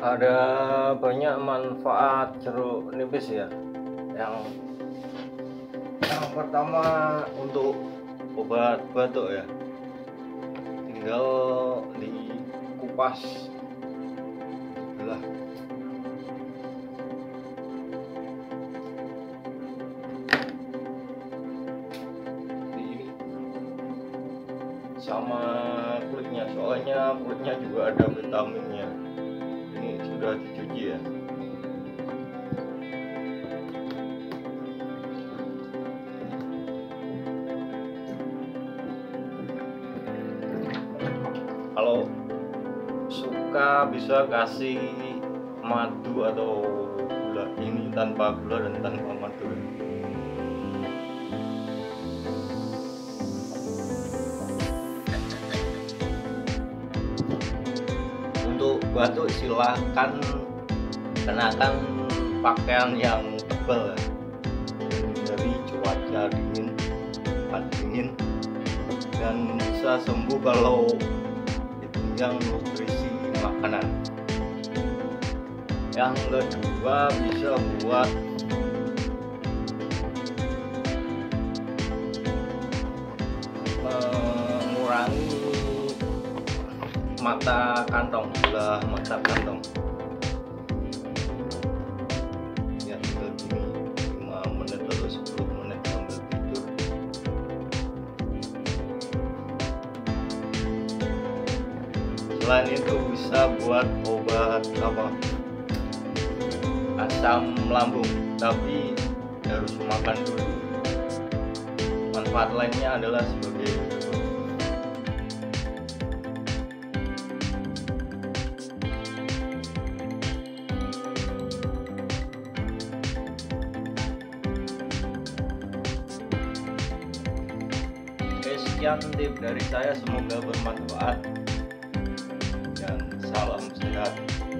Ada banyak manfaat jeruk nipis ya. Yang pertama untuk obat batuk ya. Tinggal dikupas belah. Ini sama kulitnya, soalnya kulitnya juga ada vitaminnya. Ini sudah dicuci ya. Kalau suka bisa kasih madu atau gula, ini tanpa gula dan tanpa madu. Untuk batuk silahkan kenakan pakaian yang tebal dari cuaca dingin, dan bisa sembuh kalau ditunjang nutrisi makanan. Yang kedua bisa buat mengurangi mata kantong, belah mata kantong ya. Begini 5 menit atau 10 menit sambil tidur. Selain itu bisa buat obat asam lambung, tapi harus makan dulu. Manfaat lainnya adalah sebagai sekian tip dari saya, semoga bermanfaat dan salam sehat.